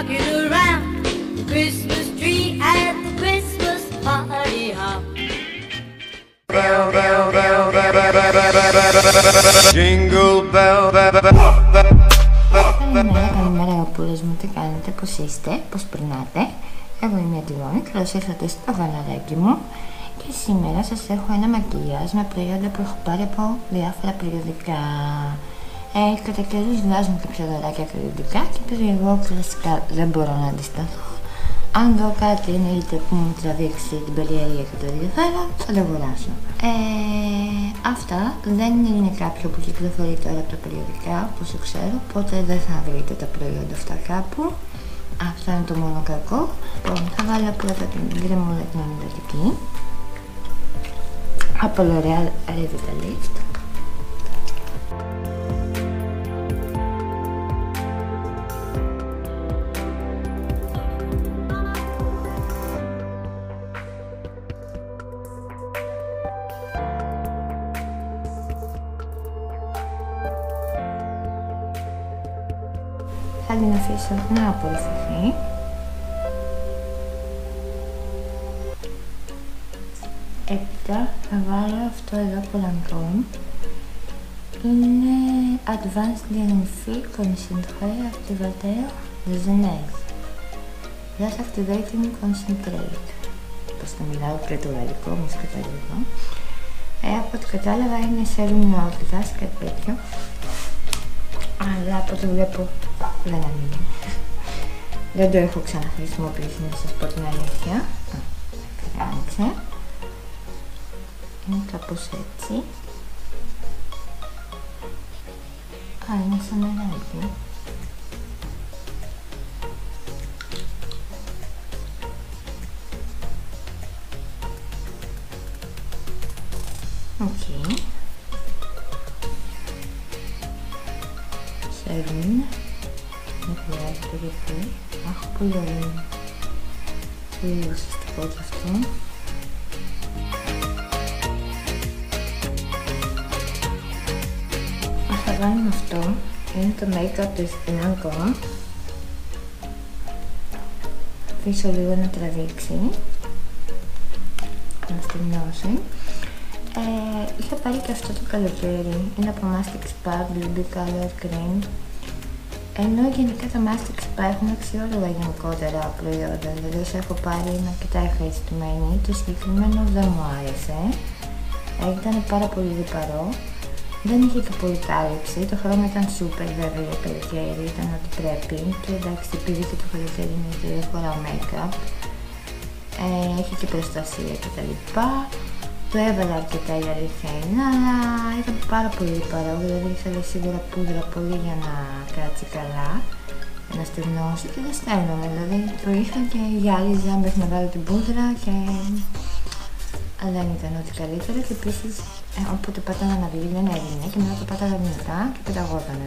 rocking around the Christmas tree at the Christmas party hop. Jingle bell. Καλημέρα αγαπούλες μου, τι κάνετε, πώς είστε, πώς περνάτε? Εγώ είμαι η Αντιγόνη, καλώς ήρθατε στο καναλάκι μου. Και σήμερα σας έχω ένα μακιγιάζ με προϊόντα που έχω πάρει από διάφορα περιοδικά. Κατά καιρούς βγάζουν κάποια δωράκια περιοδικά και επειδή εγώ κλασικά δεν μπορώ να αντισταθώ, αν δω κάτι εννοείται που μου τραβήξει την περιέργεια και το ενδιαφέρον, θα το αγοράσω. Αυτά δεν είναι κάποιο που κυκλοφορεί τώρα από τα περιοδικά, όπως το ξέρω, οπότε δεν θα βρείτε τα προϊόντα αυτά κάπου. Αυτό είναι το μόνο κακό. Λοιπόν, θα βάλω πρώτα την γκρεμούλα την ενυδατική από L'Oréal Revitalift. Θα την αφήσω να απορροφηθεί. Έπειτα θα βάλω αυτό εδώ από Lancôme. Είναι Advanced DNF Concentré Activateur de Jeunesse. That's Activating Concentrate. Πώς το μιλάω και το γαλλικό, όμως καταλήγω. Από ό,τι κατάλαβα είναι serum νεότητας, κάτι τέτοιο. Αλλά από ό,τι βλέπω δεν ανοίγει. Δεν το έχω ξαναχρησιμοποιήσει, να σας πω την αλήθεια. Άνοιξε. Είναι κάπως έτσι. Είναι σαν νεράκι. Οκ. Σερούν. Δεν χρειάζεται γιατί. Αχ, πολύ ωραίο. Πολύ ουσιαστικό και αυτό. Θα κάνουμε αυτό. Είναι το make-up της Lancôme. Αφήσω λίγο να τραβήξει. Να στεγνώσει. Είχα πάρει και αυτό το καλοκαίρι. Είναι από Mastic Spa BB Color Cream. Ενώ γενικά τα Mastic Spa έχουν αξιόλογα γενικότερα προϊόντα. Δηλαδή όσο έχω πάρει είναι αρκετά ευχαριστημένη. Το συγκεκριμένο δεν μου άρεσε. Ήταν πάρα πολύ λιπαρό. Δεν είχε και πολύ κάλυψη, το χρώμα ήταν super βέβαια για καλοκαίρι, ήταν ό,τι πρέπει. Και εντάξει, επειδή και το καλοκαίρι είναι και δεν φοράω make-up, έχει και προστασία κτλ. Το έβαλα αρκετά, η αλήθεια είναι, αλλά ήταν πάρα πολύ λιπαρό, δηλαδή ήθελε σίγουρα πούδρα πολύ για να κάτσει καλά, για να στεγνώσει και δεν στέλνομαι, δηλαδή το είχα και γυάλιζα μέχρι να βάλω την πούδρα και δεν ήταν ό,τι καλύτερο και επίσης όποτε πάταγα να βγει δεν έγινε και μετά το πάταγα δυνατά και πεταγότανε.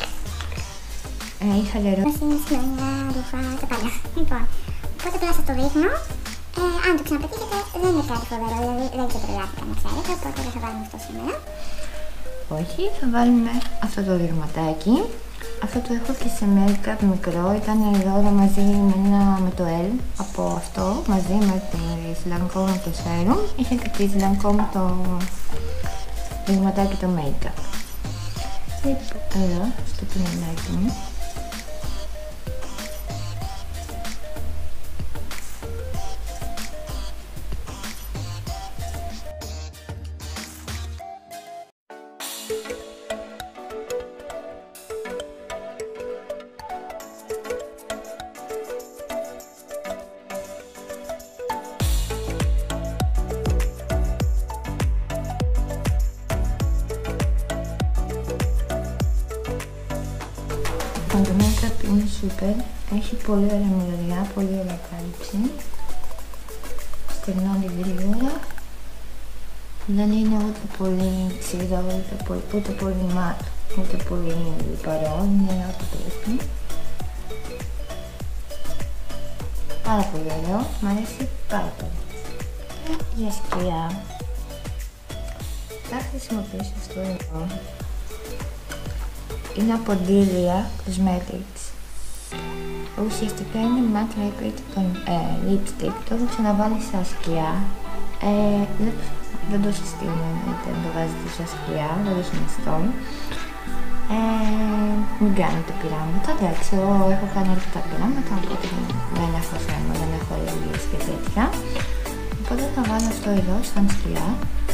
Είχα λερό. Είναι σημερινά, ρούχα, τα πάντα. Λοιπόν, οπότε τώρα σας το δείχνω. Αν το ξαναπετύχετε δεν είναι κάτι φοβερό, δηλαδή δεν ξεπρολάβηκα να ξέρετε, οπότε δεν θα βάλουμε αυτό σήμερα. Όχι, θα βάλουμε αυτό το δειγματάκι. Αυτό το έχω και σε make-up μικρό, ήταν δώρο μαζί με το L από αυτό, μαζί με τη Lancôme το serum. Είχε και τη Lancôme το δειγματάκι το make-up. Εδώ, στο πινελάκι μου. Το make-up είναι super, έχει πολύ ωραία μυρωδιά, πολύ ωραία κάλυψη. Στεγνώνει γρήγορα. Δεν είναι ούτε πολύ ξηρό, ούτε πολύ ματ, ούτε πολύ λιπαρό, είναι ό,τι πρέπει. Πάρα πολύ ωραίο, μου αρέσει πάρα πολύ. Για σκιά θα χρησιμοποιήσω αυτό εδώ. Είναι από Delia Cosmetics. Ουσιαστικά είναι matte liquid lipstick, το έχω ξαναβάλει στα σκιά. Δεν το συστήνω, δεν το βάζετε στα σκιά, δεν το συνιστώ. Μην κάνετε πειράματα, εντάξει, εγώ έχω κάνει αρκετά πειράματα, οπότε δεν έχω θέμα, δεν έχω αλλεργίες και τέτοια. Οπότε θα βάλω αυτό εδώ σαν σκιά.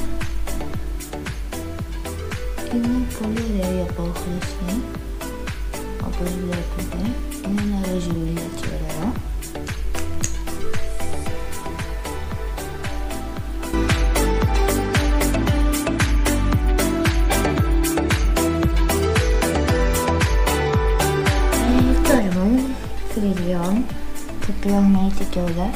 Είναι πολύ ωραία η απόχρωση, όπως βλέπετε, είναι ένα ροζιλί έτσι ωραίο. Φρυριών, το οποίο έχει κιόλας.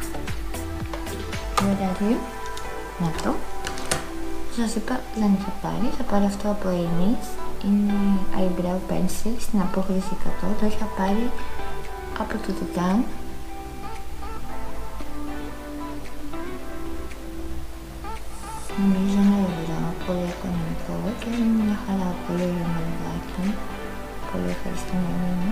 Δηλαδή, να το. Σας είπα, δεν είχα πάρει. Θα πάρω αυτό από Amy's. Είναι eyebrow pencil στην απόχρωση 100. Το είχα πάρει από το Titan. Νομίζω είναι ωραίο, πολύ οικονομικό και είναι μια χαρά, πολύ ωραίο μαλλιδάκι. Πολύ ευχαριστημένη είμαι.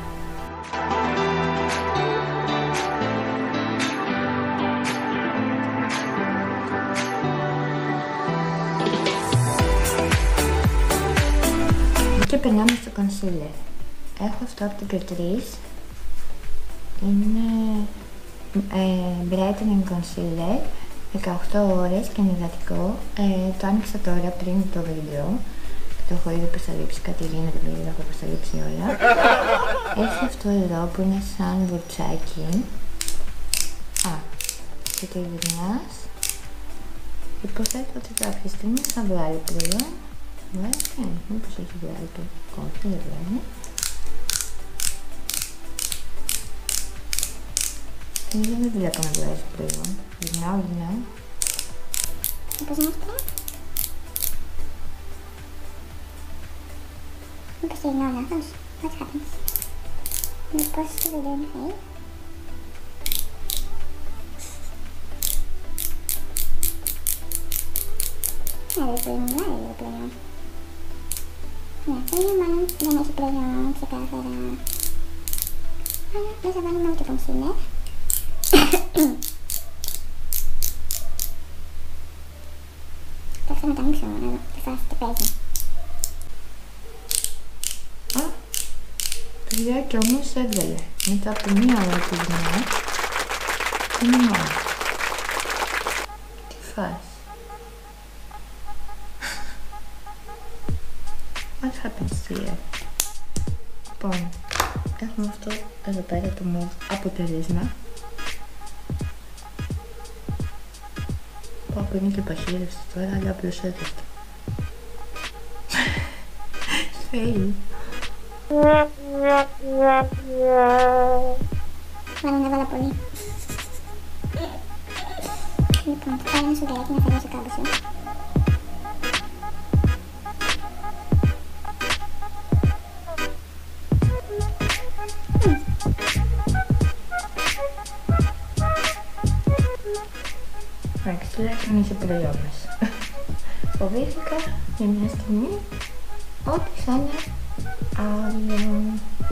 Και περνάμε στο concealer. Έχω αυτό από την Catrice. Είναι brightening concealer, 18 ώρες και υδατικό. Το άνοιξα τώρα πριν το βίντεο. Το έχω ήδη προσταλείψει, κάτι γίνεται επειδή το έχω προσταλείψει όλα. Έχει αυτό εδώ που είναι σαν βουρτσάκι. Και το γυρνάς. Υποθέτω ότι κάποια στιγμή θα βγάλει πλέον. Βγάζει, μήπως έχει βγάλει το κόμμα, δεν βγάζει. Δεν βλέπω να βγάζει πλέον. Γυρνάω. Μήπως είναι αυτό? Μήπως είναι όλα λάθος? What happens? Μήπως το βίντεο είναι fake? Δεν βγάζει πλέον. Ναι, αυτό είναι μάλλον δεν έχει πλέον ξεκάθαρα. Αλλά δεν θα βάλουμε ούτε concealer. Θα ξανατανοίξω να δω τη φάση τι παίζει. Παιδιά, κι όμως έβγαλε. Μετά από μία ώρα που γυρνάω, είναι μόνο. Τι φάση. What happens here? Λοιπόν, έχουμε αυτό εδώ πέρα το move αποτέλεσμα. Πω είναι και παχύρευση τώρα, αλλά απλωσέτευτο. Fail. Μάλλον έβαλα πολύ. Λοιπόν, θα πάρω ένα σουγκεράκι να φέρω κάπου σου. Εντάξει, τουλάχιστον είχε προϊόν μας. Φοβήθηκα για μια στιγμή ότι θα είναι άλλο.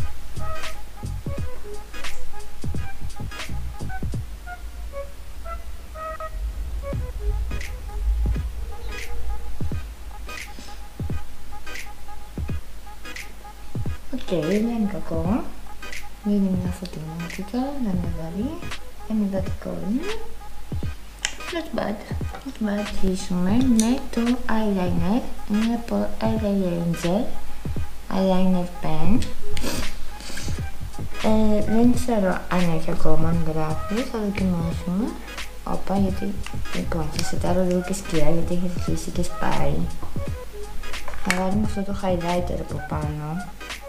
Οκ, δεν είναι κακό. Δίνει μια φωτεινότητα, δεν είναι βαρύ. Ενυδατικό είναι. Not bad. Θα αρχίσουμε με το eyeliner. Είναι από Eyeliner Gel Eyeliner Pen. Δεν ξέρω αν έχει ακόμα, αν γράφει. Θα δοκιμάσουμε. Όπα, γιατί λοιπόν θα σετάρω λίγο και σκιά γιατί έχει αρχίσει και σπάει. Θα βάλουμε αυτό το highlighter από πάνω.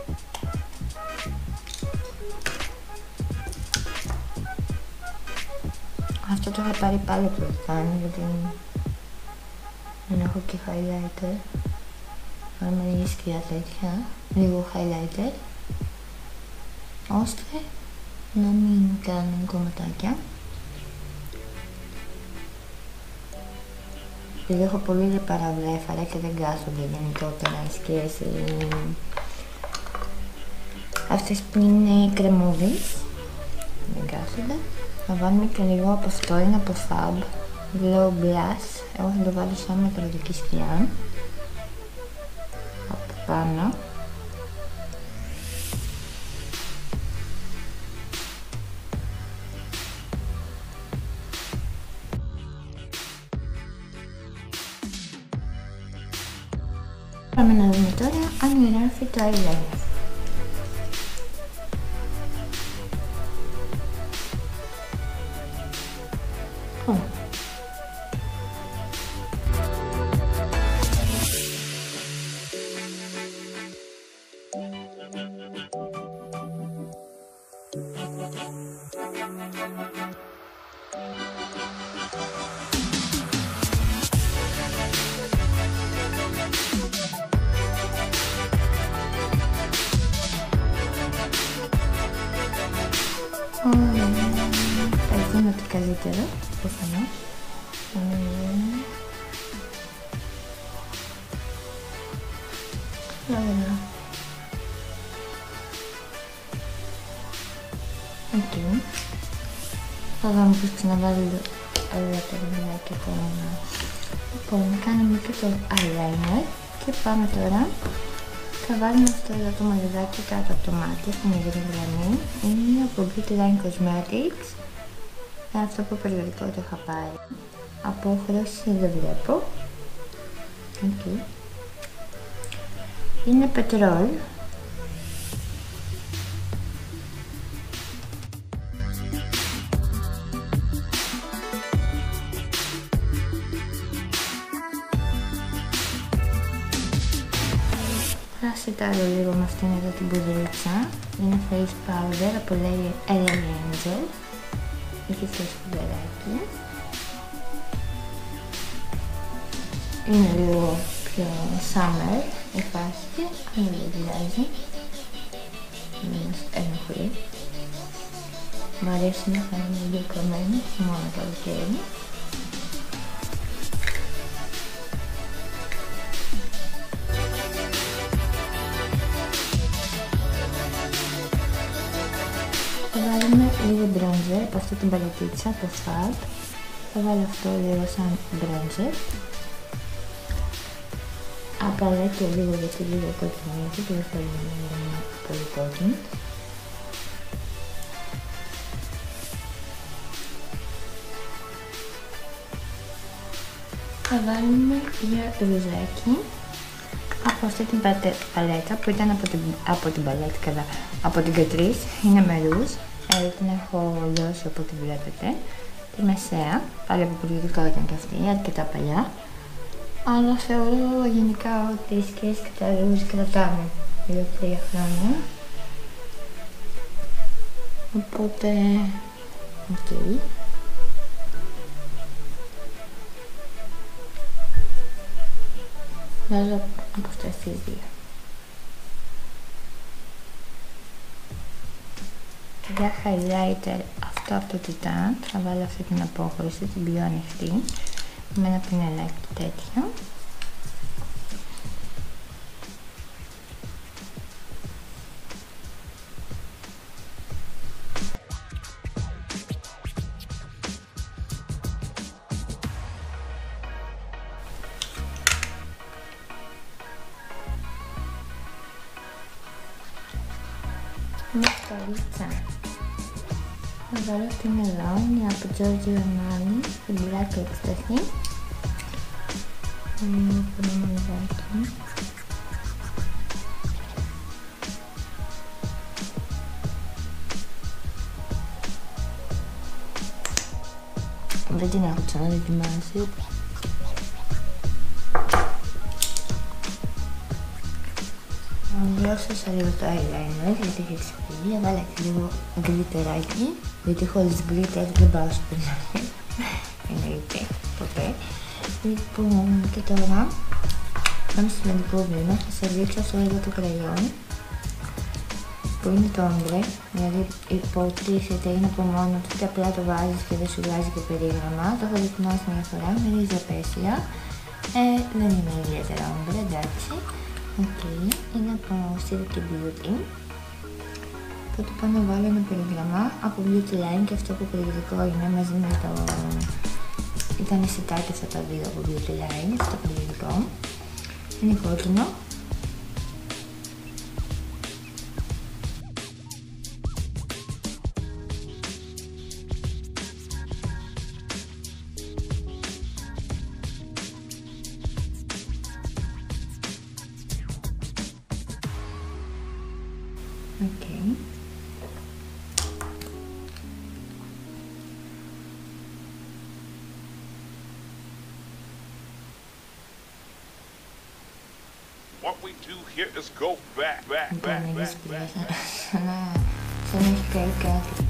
Αυτό το είχα πάρει πάλι από το Titan γιατί δεν έχω και highlighter. Βάλουμε λίγη σκιά τέτοια, λίγο highlighter, ώστε να μην κάνουν κομματάκια. Επειδή έχω πολύ παραβλέφαρα και δεν κάθονται γενικότερα οι σκιές Αυτές που είναι κρεμούδεις, δεν κάθονται. Θα βάλουμε και λίγο από αυτό, είναι από Fab, Glow Blush. Εγώ θα το βάλω σαν μεταλλική σκιά από πάνω. Πάμε να δούμε τώρα αν γράφει το eyeliner. Θα δούμε το καλύτερο, προφανώς. Ωραία. Οκ. Θα δούμε πως ξαναβάλω όλα τα βινάκια πάνω. Λοιπόν, κάναμε και το eyeliner και πάμε τώρα. Θα βάλουμε αυτό εδώ το μαλλιδάκι κάτω από το μάτι, στην υγρή γραμμή. Είναι από Beauty Line Cosmetics. Αυτό από περιοδικό το είχα πάρει. Απόχρωση δεν βλέπω. Okay. Είναι πετρόλ. Θα σετάρω λίγο με αυτήν εδώ την πουδρίτσα. Είναι face powder από LA Angel. Έχει στο σπουδεράκι. Είναι λίγο πιο summer η φάση, αλλά δεν πειράζει. Δεν μας ενοχλεί. Μ' αρέσει να φαίνομαι εγκεκριμένη, μόνο καλοκαίρι. Θα βάλουμε λίγο bronzer από αυτή την παλετίτσα από Fab. Θα βάλω αυτό λίγο σαν bronzer. Απλά και λίγο γιατί λίγο κοκκινίζει και δεν θέλω να είναι πολύ κόκκινο. Θα βάλουμε για ρουζάκι από αυτή την παλέτα που ήταν από την Catrice, είναι με ρουζ. Την έχω δώσει από ό,τι βλέπετε, τη μεσαία, πάλι από περιοδικό ήταν και αυτή, αρκετά παλιά. Αλλά θεωρώ γενικά ότι οι σκιές και τα ρουζ κρατάνε 2-3 χρόνια. Οπότε, οκ. Βάζω από αυτές τις δύο. Για highlighter αυτό από το Titan θα βάλω αυτή την απόχρωση, την πιο ανοιχτή, με ένα πινελάκι τέτοιο. Μασταρίτσα. Θα βάλω αυτήν εδώ, είναι από Giorgio Armani, την Black Ecstasy. Είναι το μαλλιδάκι. Δεν την έχω ξαναδοκιμάσει. Διώσασα λίγο το eyeliner γιατί έχει ξεφύγει, έβαλα και λίγο γκλιτεράκι, γιατί χωρίς γκλιτερ δεν πάω στο πινάκι, εννοείται, ποτέ. Λοιπόν, και τώρα, πάμε στο σημαντικό βήμα, θα σας δείξω αυτό εδώ το κραγιόν, που είναι το ombre, δηλαδή υποτίθεται είναι από μόνο του και απλά το βάζεις και δεν σου βγάζει και περίγραμμα, το έχω δοκιμάσει μια φορά, με ρίζα απέσια, δεν είναι ιδιαίτερα ombre, εντάξει. Okay. Είναι από Silky Beauty. Οπότε πάω να βάλω ένα περίγραμμα από Beauty Line και αυτό που περιοδικό είναι μαζί με το... Ήταν σιτάκι αυτά τα δύο από Beauty Line, αυτό το περιοδικό. Είναι κόκκινο. Okay. What we do here is go back. Σαν να έχει καεί κάτι.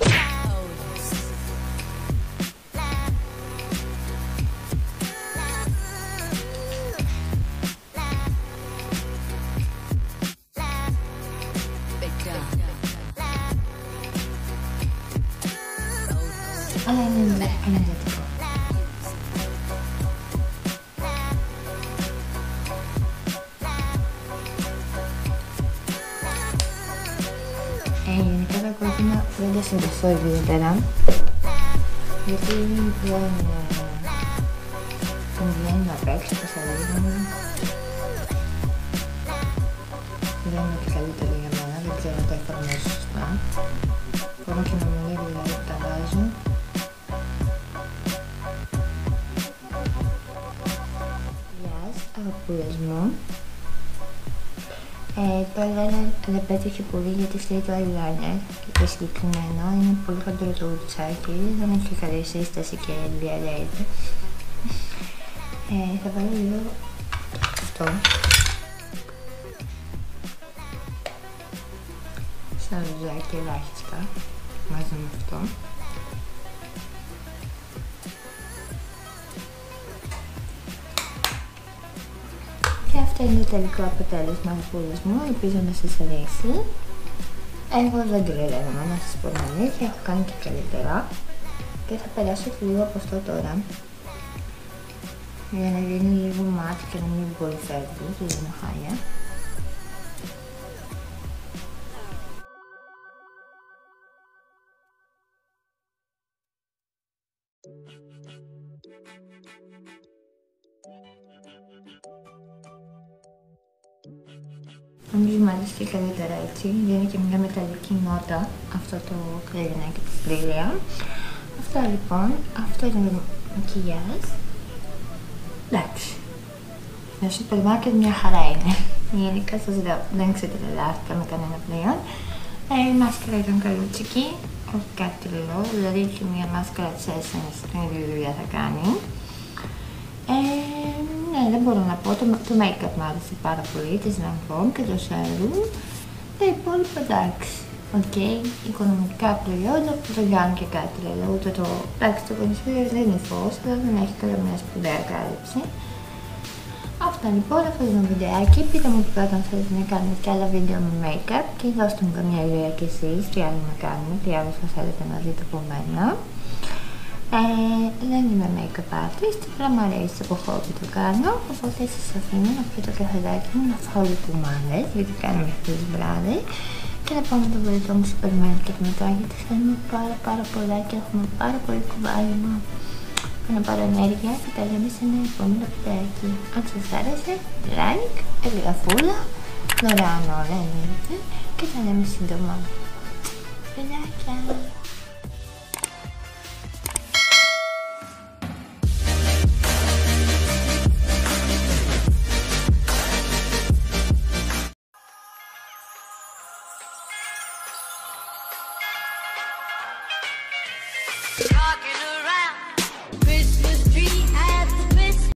Αλλά είναι ενεργετικό. Γενικά τα κόκκινα δεν τα συμπαθώ ιδιαίτερα, γιατί δεν βγαίνουν απ' έξω, τα σαλίζουν. Δεν είναι και καλύτερο για μένα, δεν ξέρω αν το εφαρμόζω σωστά. Μπορώ και να μου λέει δηλαδή που τα βάζω. Αγαπούλες μου. Τώρα δεν πέτυχε πολύ γιατί φταίει το eyeliner και το συγκεκριμένο είναι πολύ χοντρό το ουτσάκι, δεν έχει καλή σύσταση και διαλέγεται. Θα βάλω λίγο αυτό σαν ροζάκι ελάχιστα μαζί με αυτό. Και αυτό είναι το τελικό αποτέλεσμα αγαπούλες μου, ελπίζω να σας αρέσει. Εγώ δεν κρυβεύομαι, να σας πω την αλήθεια, έχω κάνει και καλύτερα. Και θα περάσω και λίγο από αυτό τώρα, για να γίνει λίγο μάτι και να μην πολύ φεύγει, και λίγο χάλια. Νομίζω μου αρέσει και καλύτερα έτσι, δίνει και μια μεταλλική νότα αυτό το κρύβινάκι της Λίλια. Αυτά λοιπόν, αυτό είναι το μακιγιάζ. Εντάξει, στο σούπερ μάρκετ μια χαρά είναι. Γενικά σας λέω, δεν ξετρελάθηκα με κανένα πλέον. Η μάσκαρα ήταν καλούτσικη, όχι κάτι τρελό, δηλαδή και μια μάσκαρα της Essence την ίδια δουλειά θα κάνει. Ναι, δεν μπορώ να πω, το make-up μου άρεσε πάρα πολύ, της Lancome και το serum. Τα υπόλοιπα εντάξει, οικονομικά προϊόντα που δεν κάνουν και κάτι τρελό, ούτε το, εντάξει, το concealer δεν είναι φως, αλλά δεν έχει καλά μια σπουδαία κάλυψη. Αυτά λοιπόν, αυτό είναι το βιντεάκι, πείτε μου τι πρώτα αν θέλετε να κάνουμε και άλλα βίντεο με make-up και δώστε μου καμιά ιδέα κι εσείς, τι άλλο να κάνουμε, τι άλλο θα θέλετε να δείτε από μένα. Δεν είμαι make-up artist, απλά μου αρέσει από χόμπι το κάνω, οπότε σας αφήνω να πιω το καφεδάκι μου, να φάω λίγο κουμάδες, γιατί κάνουμε χθες βράδυ και να πάω με το βοηθό μου σούπερ μάρκετ μετά, γιατί θέλουμε πάρα πολλά και έχουμε πάρα πολύ κουβάλιμα. Να πάρω ενέργεια και τα λέμε σε ένα επόμενο βιντεάκι. Αν σας άρεσε, like, εγγραφούλα, δωρεάν όλα εννοείται και τα λέμε σύντομα. Φιλάκια!